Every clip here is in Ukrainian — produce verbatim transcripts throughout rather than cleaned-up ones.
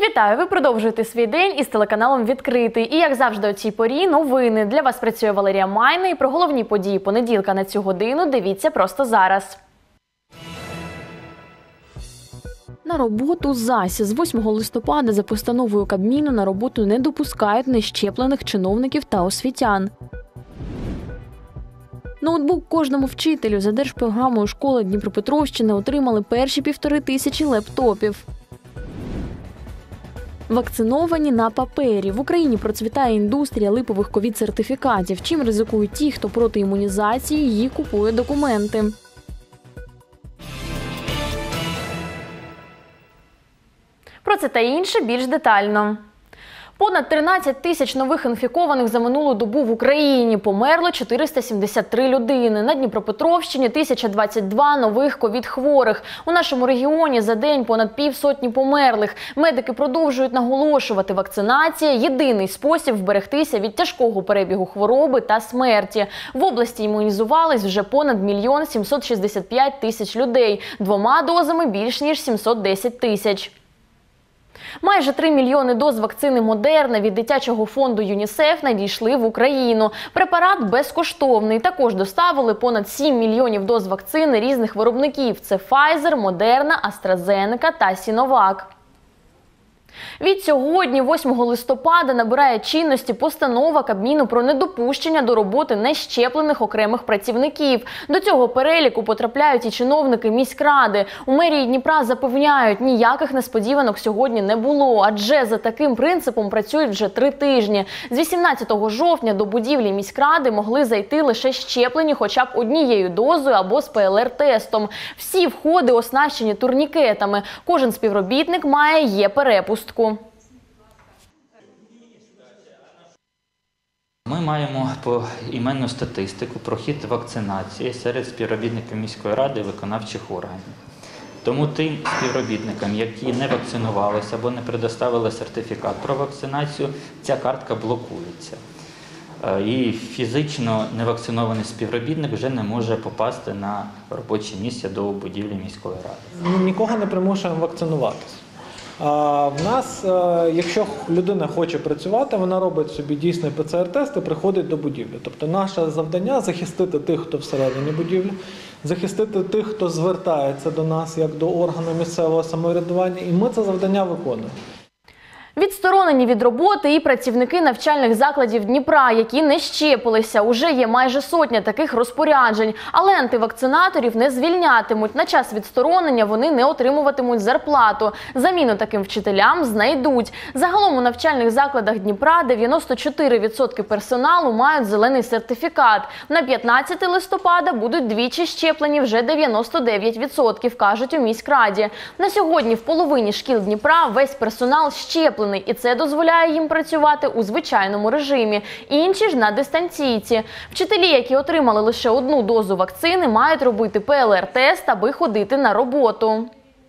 Вітаю! Ви продовжуєте свій день із телеканалом «Відкритий». І, як завжди, о цій порі новини. Для вас працює Валерія Майна. І про головні події понеділка на цю годину дивіться просто зараз. На роботу ЗАСі. З восьмого листопада за постановою Кабміну на роботу не допускають нещеплених чиновників та освітян. Ноутбук кожному вчителю. За держпрограмою школи Дніпропетровщини отримали перші півтори тисячі лептопів. Вакциновані на папері. В Україні процвітає індустрія липових ковід-сертифікатів. Чим ризикують ті, хто проти імунізації, її купує документи. Про це та інше більш детально. Понад тринадцять тисяч нових інфікованих за минулу добу в Україні. Померло чотириста сімдесят три людини. На Дніпропетровщині тисяча двадцять два нових ковід-хворих. У нашому регіоні за день понад півсотні померлих. Медики продовжують наголошувати, вакцинація – єдиний спосіб вберегтися від тяжкого перебігу хвороби та смерті. В області імунізувались вже понад мільйон сімсот шістдесят п'ять тисяч людей. Двома дозами більш ніж сімсот десять тисяч. Майже три мільйони доз вакцини Модерна від дитячого фонду ЮНІСЕФ надійшли в Україну. Препарат безкоштовний. Також доставили понад сім мільйонів доз вакцини різних виробників. Це Pfizer, Модерна, AstraZeneca та Sinovac. Від сьогодні, восьмого листопада, набирає чинності постанова Кабміну про недопущення до роботи нещеплених окремих працівників. До цього переліку потрапляють і чиновники міськради. У мерії Дніпра запевняють, ніяких несподіванок сьогодні не було, адже за таким принципом працюють вже три тижні. З вісімнадцятого жовтня до будівлі міськради могли зайти лише щеплені хоча б однією дозою або з ПЛР-тестом. Всі входи оснащені турнікетами. Кожен співробітник має є-перепустку. Ми маємо поіменну статистику про хід вакцинації серед співробітників міської ради і виконавчих органів. Тому тим співробітникам, які не вакцинувалися або не предоставили сертифікат про вакцинацію, ця картка блокується. І фізично невакцинований співробітник вже не може попасти на робоче місце до будівлі міської ради. Ми нікого не примушуємо вакцинуватися. В нас, якщо людина хоче працювати, вона робить собі дійсний ПЦР-тест і приходить до будівлі. Тобто наше завдання – захистити тих, хто всередині будівлі, захистити тих, хто звертається до нас, як до органу місцевого самоврядування, і ми це завдання виконуємо. Відсторонені від роботи і працівники навчальних закладів Дніпра, які не щепилися. Уже є майже сотня таких розпоряджень. Але антивакцинаторів не звільнятимуть. На час відсторонення вони не отримуватимуть зарплату. Заміну таким вчителям знайдуть. Загалом у навчальних закладах Дніпра дев'яносто чотири відсотки персоналу мають зелений сертифікат. На п'ятнадцяте листопада будуть двічі щеплені вже дев'яносто дев'ять відсотків, кажуть у міськраді. На сьогодні в половині шкіл Дніпра весь персонал щеплений. І це дозволяє їм працювати у звичайному режимі. Інші ж на дистанційці. Вчителі, які отримали лише одну дозу вакцини, мають робити ПЛР-тест, аби ходити на роботу.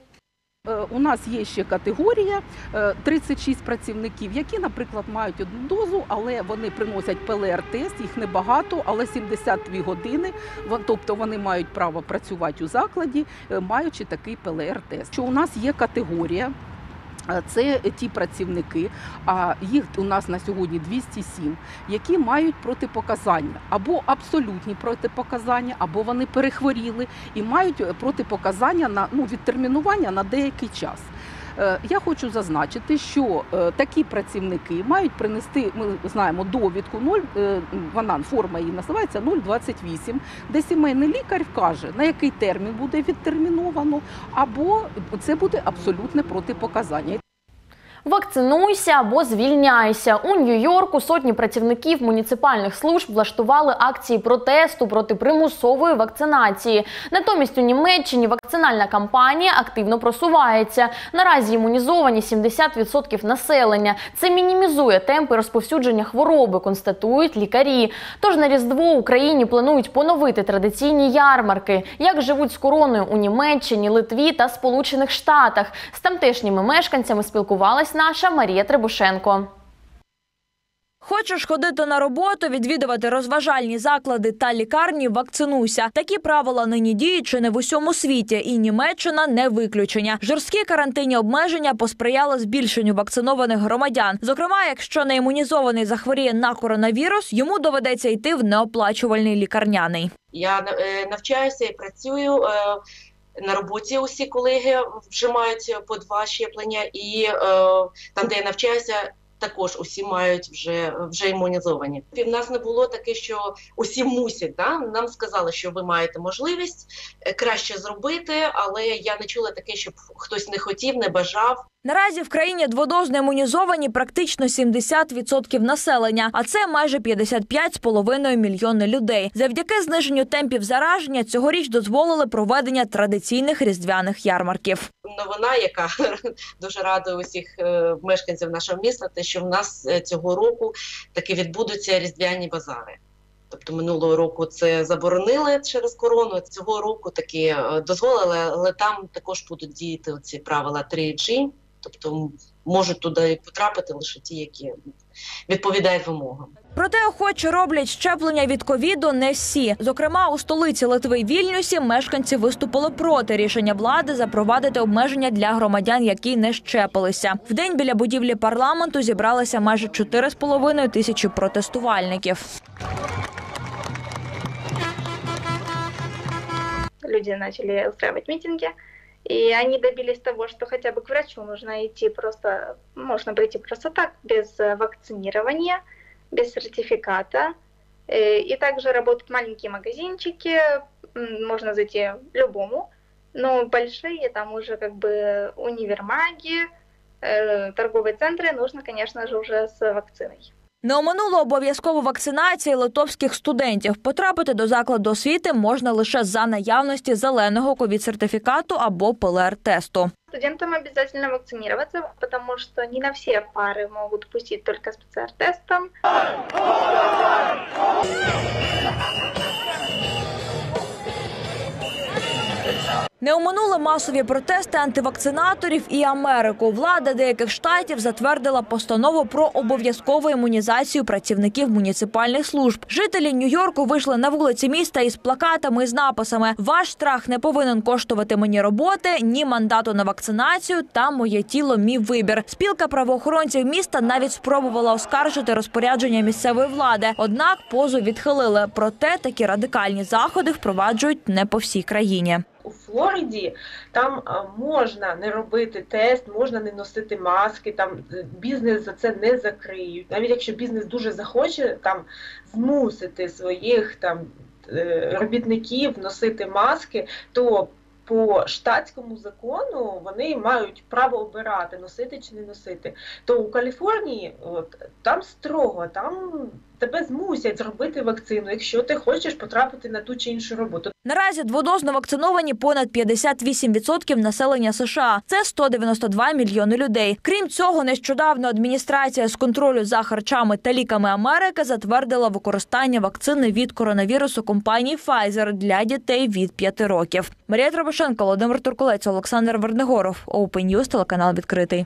У нас є ще категорія тридцять шість працівників, які, наприклад, мають одну дозу, але вони приносять ПЛР-тест, їх небагато, але сімдесят дві години, тобто вони мають право працювати у закладі, маючи такий ПЛР-тест. Що у нас є категорія. Це ті працівники, а їх у нас на сьогодні двісті сім, які мають протипоказання, або абсолютні протипоказання, або вони перехворіли і мають протипоказання на ну, відтермінування на деякий час. Я хочу зазначити, що такі працівники мають принести, ми знаємо, довідку, вона, форма її називається нуль двадцять вісім, де сімейний лікар каже, на який термін буде відтерміновано, або це буде абсолютне протипоказання. Вакцинуйся або звільняйся. У Нью-Йорку сотні працівників муніципальних служб влаштували акції протесту проти примусової вакцинації. Натомість у Німеччині вакцинальна кампанія активно просувається. Наразі імунізовані сімдесят відсотків населення. Це мінімізує темпи розповсюдження хвороби, констатують лікарі. Тож на Різдво Україні планують поновити традиційні ярмарки. Як живуть з короною у Німеччині, Литві та Сполучених Штатах. З тамтешніми мешканцями спілкувалась наша Марія Требушенко. Хочеш ходити на роботу, відвідувати розважальні заклади та лікарні – вакцинуйся. Такі правила нині діють чи не в усьому світі, і Німеччина не виключення. Жорсткі карантинні обмеження посприяли збільшенню вакцинованих громадян. Зокрема, якщо не імунізований захворіє на коронавірус, йому доведеться йти в неоплачувальний лікарняний. Я навчаюся і працюю. На роботі усі колеги вже мають по два щеплення, і е, там, де я навчаюся, також усі мають вже, вже імунізовані. І в нас не було таке, що усі мусять. Да? Нам сказали, що ви маєте можливість краще зробити, але я не чула таке, щоб хтось не хотів, не бажав. Наразі в країні дводозно імунізовані практично сімдесят відсотків населення, а це майже п'ятдесят п'ять з половиною мільйони людей. Завдяки зниженню темпів зараження цьогоріч дозволили проведення традиційних різдвяних ярмарків. Новина, яка дуже радує усіх мешканців нашого міста, те, що в нас цього року таки відбудуться різдвяні базари. Тобто минулого року це заборонили через корону, цього року таки дозволили, але там також будуть діяти ці правила три джі, тобто можуть туди потрапити лише ті, які відповідають вимогам. Проте охоче роблять щеплення від ковіду не всі. Зокрема, у столиці Литви Вільнюсі мешканці виступили проти рішення влади запровадити обмеження для громадян, які не щепилися. Вдень біля будівлі парламенту зібралися майже чотири з половиною тисячі протестувальників. Люди начали устраивать митинги, и они добились того, что хотя бы к врачу нужно идти просто, можно прийти просто так, без вакцинирования, без сертификата. И также работают маленькие магазинчики, можно зайти любому, но большие, там уже как бы универмаги, торговые центры, нужно, конечно же, уже с вакциной. Не оминуло обов'язкову вакцинацію литовських студентів. Потрапити до закладу освіти можна лише за наявності зеленого ковід-сертифікату або пе ел ар-тесту. Студентам обязательно вакцинироваться, потому что не на все пары могут пустить только с пе це эр-тестом. Не оминули масові протести антивакцинаторів і Америку. Влада деяких штатів затвердила постанову про обов'язкову імунізацію працівників муніципальних служб. Жителі Нью-Йорку вийшли на вулиці міста із плакатами і з написами «Ваш страх не повинен коштувати мені роботи, ні мандату на вакцинацію та моє тіло – мій вибір». Спілка правоохоронців міста навіть спробувала оскаржити розпорядження місцевої влади, однак позов відхилили. Проте такі радикальні заходи впроваджують не по всій країні. У Флориді там можна не робити тест, можна не носити маски, там бізнес за це не закриють. Навіть якщо бізнес дуже захоче там змусити своїх там робітників носити маски, то по штатському закону вони мають право обирати, носити чи не носити. То у Каліфорнії от, там строго, там тебе змусять зробити вакцину, якщо ти хочеш потрапити на ту чи іншу роботу. Наразі дводозно вакциновані понад п'ятдесят вісім відсотків населення США. Це сто дев'яносто два мільйони людей. Крім цього, нещодавно адміністрація з контролю за харчами та ліками Америки затвердила використання вакцини від коронавірусу компанії Pfizer для дітей від п'яти років. Марія Тробошенко, Володимир Туркулець, Олександр Вернигоров. Open News, телеканал «Відкритий».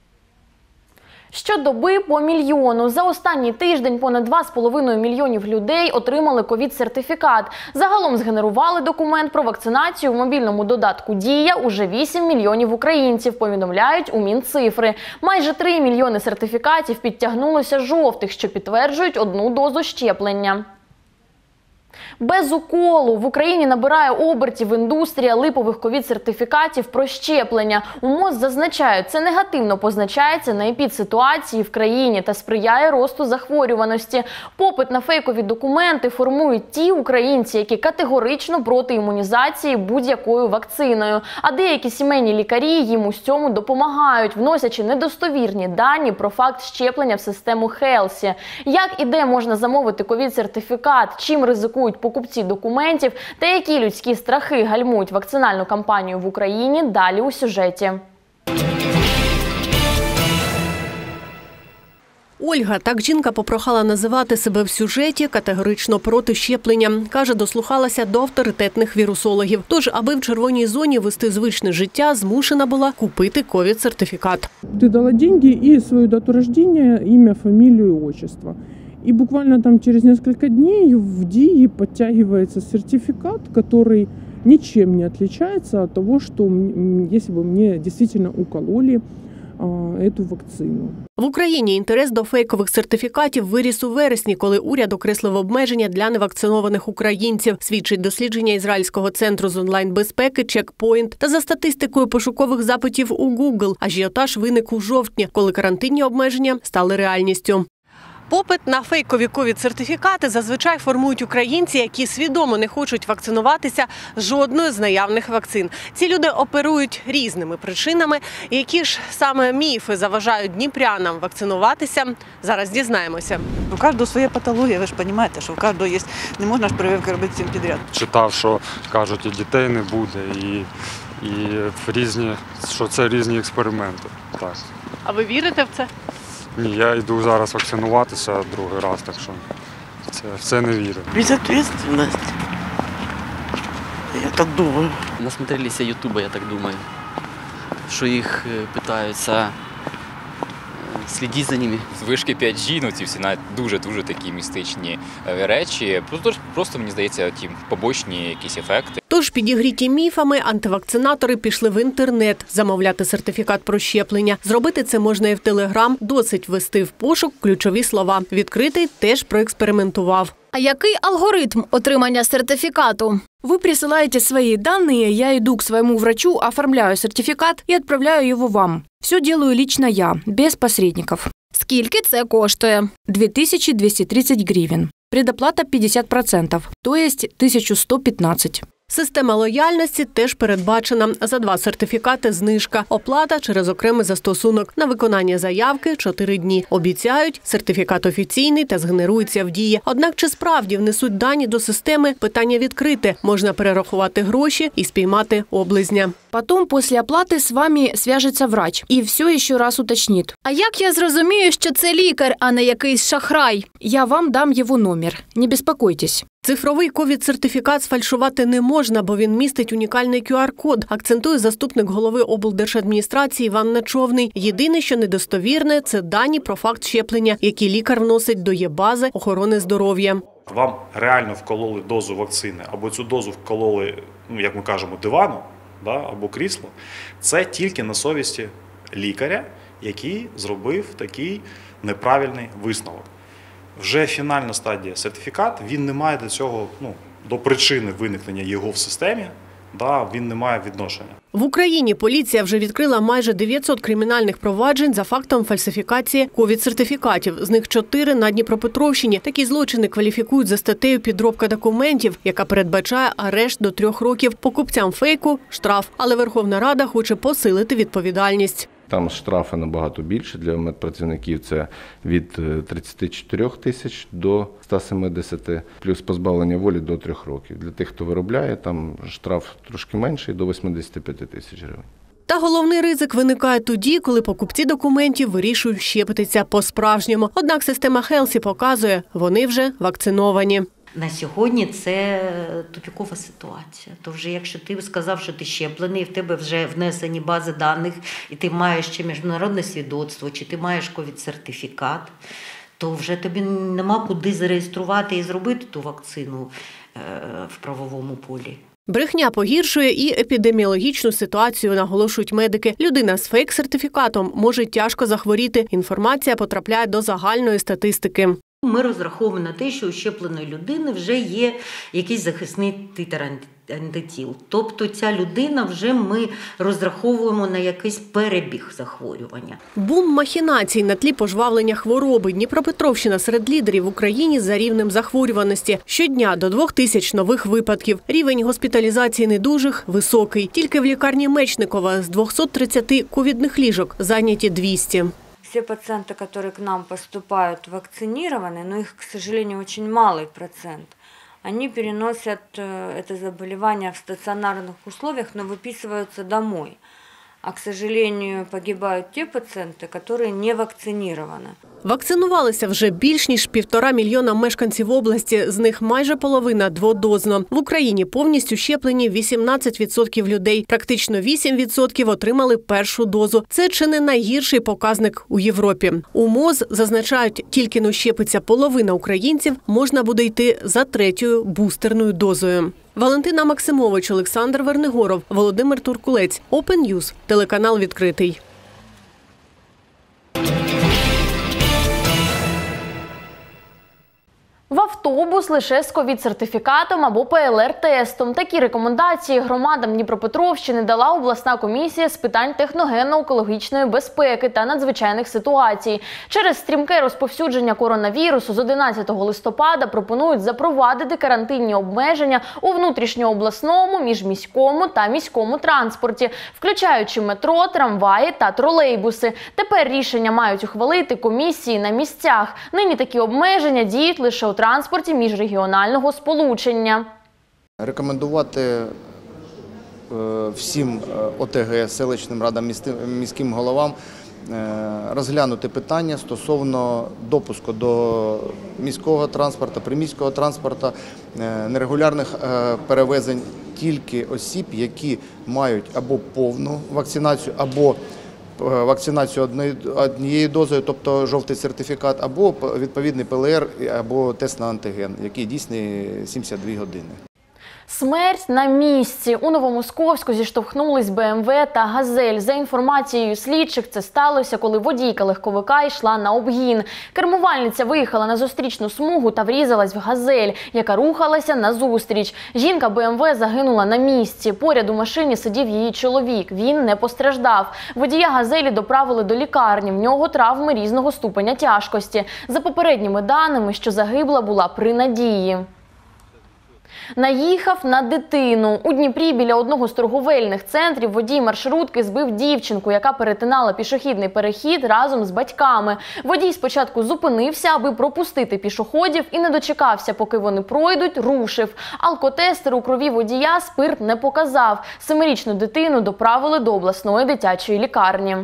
Щодоби по мільйону. За останній тиждень понад два з половиною мільйонів людей отримали ковід-сертифікат. Загалом згенерували документ про вакцинацію в мобільному додатку «Дія» уже вісім мільйонів українців, повідомляють у Мінцифри. Майже три мільйони сертифікатів підтягнулося жовтих, що підтверджують одну дозу щеплення. Без уколу в Україні набирає обертів індустрія липових ковід-сертифікатів про щеплення. У МОЗ зазначають, це негативно позначається на епідситуації в країні та сприяє росту захворюваності. Попит на фейкові документи формують ті українці, які категорично проти імунізації будь-якою вакциною. А деякі сімейні лікарі їм у цьому допомагають, вносячи недостовірні дані про факт щеплення в систему Хелсі. Як і де можна замовити ковід-сертифікат, чим ризикують покупці документів та які людські страхи гальмують вакцинальну кампанію в Україні, далі у сюжеті. Ольга, так жінка попрохала називати себе в сюжеті, категорично проти щеплення. Каже, дослухалася до авторитетних вірусологів. Тож, аби в червоній зоні вести звичне життя, змушена була купити ковід-сертифікат. Ти дала гроші і свою дату народження, ім'я, фамілію і отчество. И буквально там через несколько дней в ДИИ подтягивается сертификат, который ничем не отличается от того, что если бы мне действительно укололи эту вакцину. В Україні інтерес до фейкових сертифікатів виріс у вересні, коли уряд окреслив обмеження для невакцинованих українців, свідчить дослідження Ізраїльського центру з онлайн-безпеки «Чекпоінт». Та за статистикою пошукових запитів у Google, ажіотаж виник у жовтні, коли карантинні обмеження стали реальністю. Попит на фейкові ковід-сертифікати зазвичай формують українці, які свідомо не хочуть вакцинуватися жодною з наявних вакцин. Ці люди оперують різними причинами. Які ж саме міфи заважають дніпрянам вакцинуватися, зараз дізнаємося. У кожного своя патологія, ви ж розумієте, що у кожного є, не можна ж прививки робити всім підряд. Читав, що кажуть, і дітей не буде, і, і різні, що це різні експерименти. Так. А ви вірите в це? Ні, я йду зараз вакцинуватися другий раз, так що це, в це не вірю. Безответственность. Я так думаю. Насмотрелися Ютуба, я так думаю, що їх питаються слідити за ними. Вишки п'ять джі, ну ці всі навіть дуже-дуже такі містичні речі. Просто, просто мені здається, ті побочні якісь ефекти. Тож, підігріті міфами, антивакцинатори пішли в інтернет замовляти сертифікат про щеплення. Зробити це можна і в Телеграм. Досить ввести в пошук ключові слова. Відкритий теж проекспериментував. А який алгоритм отримання сертификату? Вы присылаете свои данные, я иду к своему врачу, оформляю сертификат и отправляю его вам. Все делаю лично я, без посредников. Скільки це коштує? дві тисячі двісті тридцять гривень. Предоплата п'ятдесят відсотків, то есть тисяча сто п'ятнадцять. Система лояльності теж передбачена. За два сертифікати знижка. Оплата через окремий застосунок. На виконання заявки – чотири дні. Обіцяють, сертифікат офіційний та згенерується в дії. Однак чи справді внесуть дані до системи – питання відкрите. Можна перерахувати гроші і спіймати облизня. Потом, после оплаты, с вами свяжется врач і все еще раз уточнит. А як я зрозумію, що це лікар, а не якийсь шахрай? Я вам дам його номер. Не беспокойтесь. Цифровий ковід-сертифікат сфальшувати не можна, бо він містить унікальний ку ар код, акцентує заступник голови облдержадміністрації Іван Нечовний. Єдине, що недостовірне – це дані про факт щеплення, які лікар вносить до Є-бази охорони здоров'я. Вам реально вкололи дозу вакцини, або цю дозу вкололи, ну, як ми кажемо, дивану, да, або крісло, це тільки на совісті лікаря, який зробив такий неправильний висновок. Вже фінальна стадія сертифікат, він не має до цього, ну, до причини виникнення його в системі, да, він не має відношення. В Україні поліція вже відкрила майже дев'ятсот кримінальних проваджень за фактом фальсифікації ковід-сертифікатів. З них чотири на Дніпропетровщині. Такі злочини кваліфікують за статтею «Підробка документів», яка передбачає арешт до трьох років. Покупцям фейку – штраф. Але Верховна Рада хоче посилити відповідальність. Там штрафи набагато більше для медпрацівників, це від тридцяти чотирьох тисяч до ста сімдесяти, плюс позбавлення волі до трьох років. Для тих, хто виробляє, там штраф трошки менший, до вісімдесят п'ять тисяч гривень. Та головний ризик виникає тоді, коли покупці документів вирішують щепитися по-справжньому. Однак система Хелсі показує, вони вже вакциновані. На сьогодні це тупікова ситуація. То вже якщо ти сказав, що ти щеплений, в тебе вже внесені бази даних, і ти маєш ще міжнародне свідоцтво, чи ти маєш ковід-сертифікат, то вже тобі нема куди зареєструвати і зробити ту вакцину в правовому полі. Брехня погіршує і епідеміологічну ситуацію, наголошують медики. Людина з фейк-сертифікатом може тяжко захворіти. Інформація потрапляє до загальної статистики. Ми розраховуємо на те, що у щепленої людини вже є якийсь захисний титр антитіл. Тобто ця людина вже ми розраховуємо на якийсь перебіг захворювання. Бум махінацій на тлі пожвавлення хвороби. Дніпропетровщина серед лідерів в Україні за рівнем захворюваності. Щодня до двох тисяч нових випадків. Рівень госпіталізації недужих високий. Тільки в лікарні Мечникова з двохсот тридцяти ковідних ліжок зайняті двісті. Все пациенты, которые к нам поступают, вакцинированы, но их, к сожалению, очень малый процент. Они переносят это заболевание в стационарных условиях, но выписываются домой. а, к сожалению, погибают те пациенты, которые не вакцинированы. Вакцинувалися вже більш ніж півтора мільйона мешканців області, з них майже половина дводозно. В Україні повністю щеплені вісімнадцять відсотків людей, практично вісім відсотків отримали першу дозу. Це чи не найгірший показник у Європі. У МОЗ зазначають, тільки-но щепиться половина українців, можна буде йти за третьою бустерною дозою. Валентина Максимович, Олександр Вернигоров, Володимир Туркулець, Open News, телеканал «Відкритий». В автобус лише з ковід-сертифікатом або пе ел ер-тестом. Такі рекомендації громадам Дніпропетровщини дала обласна комісія з питань техногенно-екологічної безпеки та надзвичайних ситуацій. Через стрімке розповсюдження коронавірусу з одинадцятого листопада пропонують запровадити карантинні обмеження у внутрішньообласному, міжміському та міському транспорті, включаючи метро, трамваї та тролейбуси. Тепер рішення мають ухвалити комісії на місцях. Нині такі обмеження діють лише у транспорті міжрегіонального сполучення. Рекомендувати всім о те ге, селищним радам, міським головам розглянути питання стосовно допуску до міського транспорту, приміського транспорту, нерегулярних перевезень тільки осіб, які мають або повну вакцинацію, або вакцинацію однією дозою, тобто жовтий сертифікат, або відповідний пе ел ер, або тест на антиген, який дійсний сімдесят дві години. Смерть на місці. У Новомосковську зіштовхнулись бе ем ве та «Газель». За інформацією слідчих, це сталося, коли водійка легковика йшла на обгін. Кермувальниця виїхала на зустрічну смугу та врізалась в «Газель», яка рухалася назустріч. Жінка бе ем ве загинула на місці. Поряд у машині сидів її чоловік. Він не постраждав. Водія «Газелі» доправили до лікарні. В нього травми різного ступеня тяжкості. За попередніми даними, що загибла була при надії. Наїхав на дитину. У Дніпрі біля одного з торговельних центрів водій маршрутки збив дівчинку, яка перетинала пішохідний перехід разом з батьками. Водій спочатку зупинився, аби пропустити пішоходів, і не дочекався, поки вони пройдуть, рушив. Алкотестер у крові водія спирт не показав. Семирічну дитину доправили до обласної дитячої лікарні.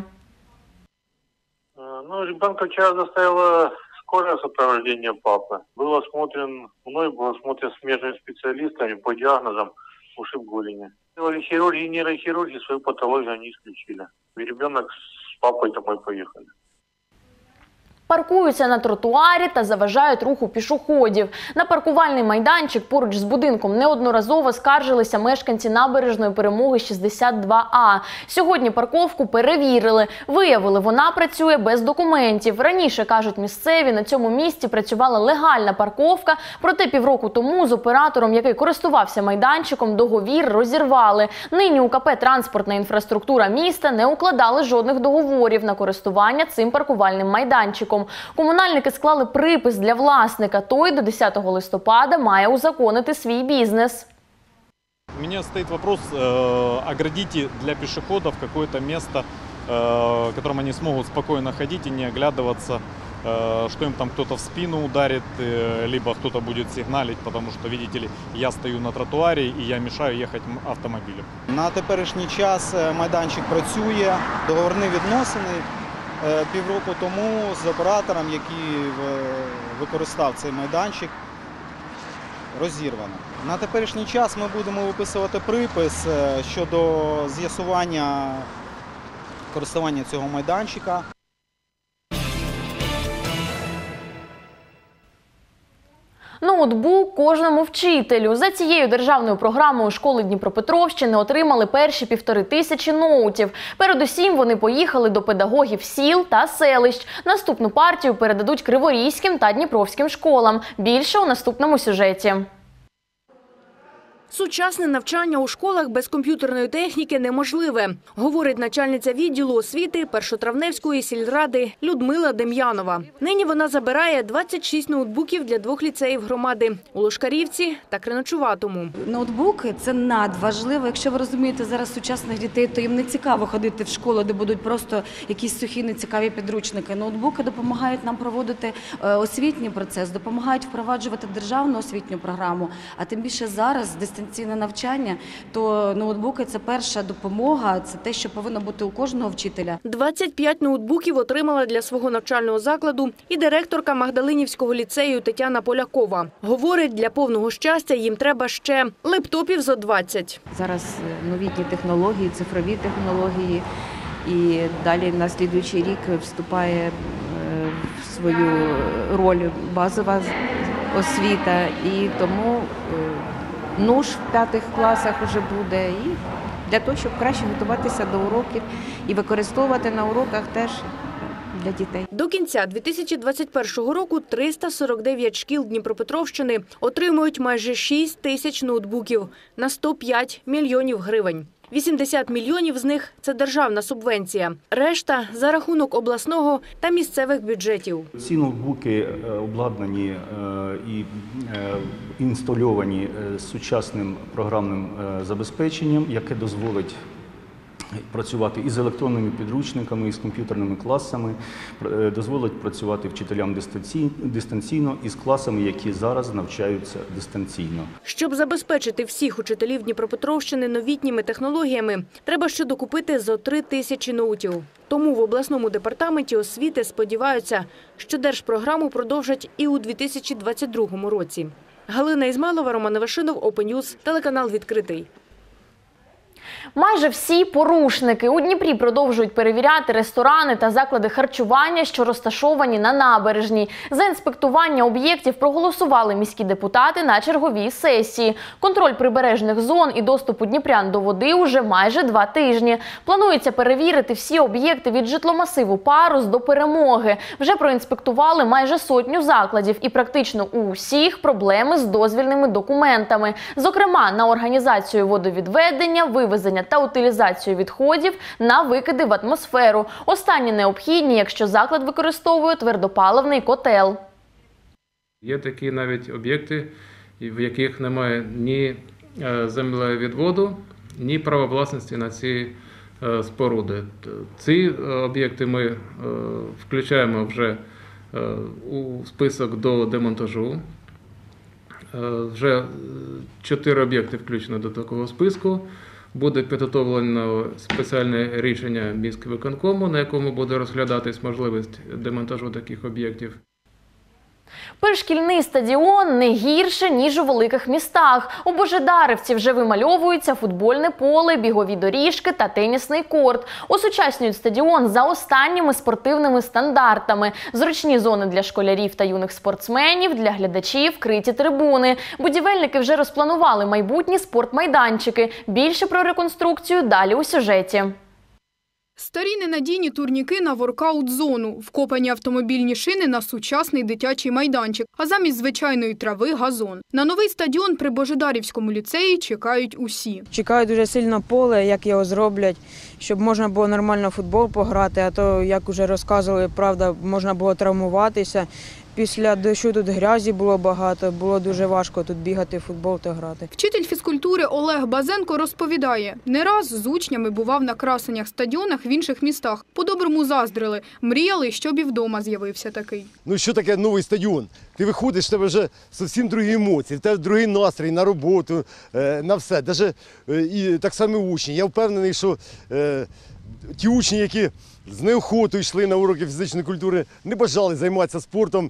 Ну, ребенка вчера заставила скорое сопровождение папы. Был осмотрен, мной был осмотрен смежными специалистами по диагнозам ушиб голени. Хирурги и нейрохирурги свою патологию не исключили. И ребенок с папой домой поехали. Паркуються на тротуарі та заважають руху пішоходів. На паркувальний майданчик поруч з будинком неодноразово скаржилися мешканці Набережної Перемоги шістдесят два а. Сьогодні парковку перевірили. Виявили, вона працює без документів. Раніше, кажуть місцеві, на цьому місці працювала легальна парковка, проте півроку тому з оператором, який користувався майданчиком, договір розірвали. Нині у ка пе «Транспортна інфраструктура міста» не укладали жодних договорів на користування цим паркувальним майданчиком. Комунальники склали припис для власника. Той до десятого листопада має узаконити свій бізнес. У меня стоит вопрос, э, оградите для пешеходов какое-то место, э, в котором они смогут спокойно ходить и не оглядываться, э, что им там кто-то в спину ударит, э, либо кто-то будет сигналить, потому что, видите ли, я стою на тротуаре и я мешаю ехать автомобилю. На теперішній час майданчик працює, договірні відносини. Півроку тому з оператором, який використав цей майданчик, розірвано. На теперішній час ми будемо виписувати припис щодо з'ясування користування цього майданчика. Ноутбук кожному вчителю. За цією державною програмою школи Дніпропетровщини отримали перші півтори тисячі ноутів. Передусім вони поїхали до педагогів сіл та селищ. Наступну партію передадуть криворізьким та дніпровським школам. Більше у наступному сюжеті. Сучасне навчання у школах без комп'ютерної техніки неможливе, говорить начальниця відділу освіти Першотравневської сільради Людмила Дем'янова. Нині вона забирає двадцять шість ноутбуків для двох ліцеїв громади – у Лошкарівці та Криночуватому. Ноутбуки – це надважливо. Якщо ви розумієте зараз сучасних дітей, то їм не цікаво ходити в школу, де будуть просто якісь сухі, нецікаві підручники. Ноутбуки допомагають нам проводити освітній процес, допомагають впроваджувати державну освітню програму, а тим більше зараз дистанційно дистанційне навчання, то ноутбуки – це перша допомога, це те, що повинно бути у кожного вчителя. двадцять п'ять ноутбуків отримала для свого навчального закладу і директорка Магдалинівського ліцею Тетяна Полякова. Говорить, для повного щастя їм треба ще лептопів зо двадцять. Зараз новітні технології, цифрові технології, і далі на слідуючий рік вступає в свою роль базова освіта, і тому НУШ в п'ятих класах вже буде, і для того, щоб краще готуватися до уроків і використовувати на уроках теж для дітей. До кінця дві тисячі двадцять першого року триста сорок дев'ять шкіл Дніпропетровщини отримують майже шість тисяч ноутбуків на сто п'ять мільйонів гривень. вісімдесят мільйонів з них – це державна субвенція. Решта – за рахунок обласного та місцевих бюджетів. Ці ноутбуки обладнані і інстальовані сучасним програмним забезпеченням, яке дозволить працювати із електронними підручниками, із комп'ютерними класами, дозволить працювати вчителям дистанційно із класами, які зараз навчаються дистанційно. Щоб забезпечити всіх учителів Дніпропетровщини новітніми технологіями, треба ще докупити зо три тисячі ноутів. Тому в обласному департаменті освіти сподіваються, що держпрограму продовжать і у дві тисячі двадцять другому році. Галина Ізмайлова, Роман Невишинов, Open News, телеканал «Відкритий». Майже всі порушники у Дніпрі продовжують перевіряти ресторани та заклади харчування, що розташовані на набережній. За інспектування об'єктів проголосували міські депутати на черговій сесії. Контроль прибережних зон і доступу дніпрян до води уже майже два тижні. Планується перевірити всі об'єкти від житломасиву «Парус» до «Перемоги». Вже проінспектували майже сотню закладів і практично у усіх проблеми з дозвільними документами. Зокрема, на організацію водовідведення, вивезення та утилізацію відходів, на викиди в атмосферу. Останні необхідні, якщо заклад використовує твердопаливний котел. Є такі навіть об'єкти, в яких немає ні землевідводу, ні права власності на ці споруди. Ці об'єкти ми включаємо вже у список до демонтажу. Вже чотири об'єкти включено до такого списку. Буде підготовлено спеціальне рішення міськвиконкому, на якому буде розглядатись можливість демонтажу таких об'єктів. Пришкільний стадіон не гірше, ніж у великих містах. У Божедарівці вже вимальовується футбольне поле, бігові доріжки та тенісний корт. Осучаснюють стадіон за останніми спортивними стандартами. Зручні зони для школярів та юних спортсменів, для глядачів, криті трибуни. Будівельники вже розпланували майбутні спортмайданчики. Більше про реконструкцію далі у сюжеті. Старі ненадійні турніки на воркаут-зону, вкопані автомобільні шини на сучасний дитячий майданчик, а замість звичайної трави – газон. На новий стадіон при Божедарівському ліцеї чекають усі. Чекаю дуже сильно поле, як його зроблять, щоб можна було нормально в футбол пограти, а то, як вже розказували, правда, можна було травмуватися. Після дощу тут грязі було багато, було дуже важко тут бігати в футбол та грати. Вчитель фізкультури Олег Базенко розповідає, не раз з учнями бував на красеннях стадіонах в інших містах. По-доброму заздрили, мріяли, щоб і вдома з'явився такий. Ну що таке новий стадіон? Ти виходиш, в тебе вже зовсім другі емоції, в тебе другий настрій на роботу, на все. Навіть і так само учні. Я впевнений, що е, ті учні, які з неохотою йшли на уроки фізичної культури, не бажали займатися спортом.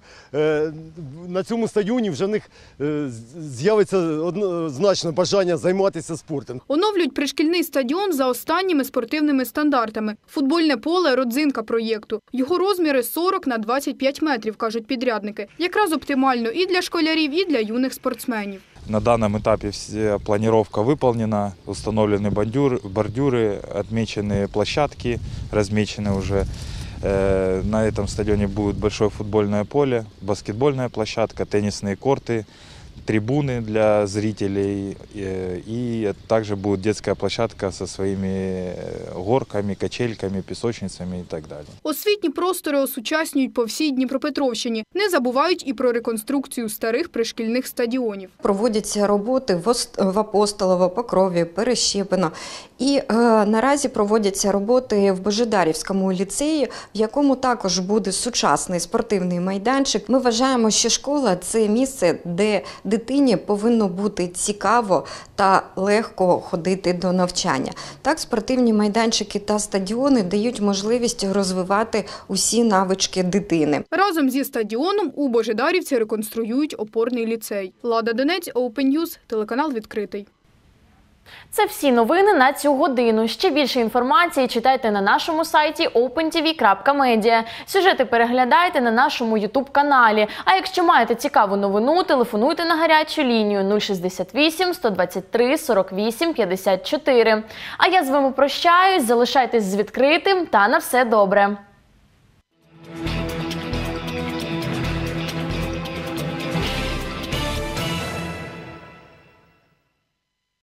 На цьому стадіоні вже в них з'явиться однозначно бажання займатися спортом. Оновлюють пришкільний стадіон за останніми спортивними стандартами. Футбольне поле – родзинка проєкту. Його розміри сорок на двадцять п'ять метрів, кажуть підрядники. Якраз оптимально і для школярів, і для юних спортсменів. На данном этапе вся планировка выполнена, установлены бордюры, отмечены площадки, размечены уже. На этом стадионе будет большое футбольное поле, баскетбольная площадка, теннисные корты, трибуны для зрителей, и также будет детская площадка со своими горками, качельками, пісочницями і так далі. Освітні простори осучаснюють по всій Дніпропетровщині. Не забувають і про реконструкцію старих пришкільних стадіонів. Проводяться роботи в Апостолово, Покрові, Перещепино. І е, наразі проводяться роботи в Божедарівському ліцеї, в якому також буде сучасний спортивний майданчик. Ми вважаємо, що школа – це місце, де дитині повинно бути цікаво та легко ходити до навчання. Так, спортивні майданчики та стадіони дають можливість розвивати усі навички дитини. Разом зі стадіоном у Божедарівці реконструюють опорний ліцей. Лада Донець, Open News, телеканал відкритий. Це всі новини на цю годину. Ще більше інформації читайте на нашому сайті опен ті ві крапка медіа. Сюжети переглядайте на нашому ютуб-каналі. А якщо маєте цікаву новину, телефонуйте на гарячу лінію нуль шістдесят вісім сто двадцять три сорок вісім п'ятдесят чотири. А я з вами прощаюсь, залишайтесь з відкритим та на все добре.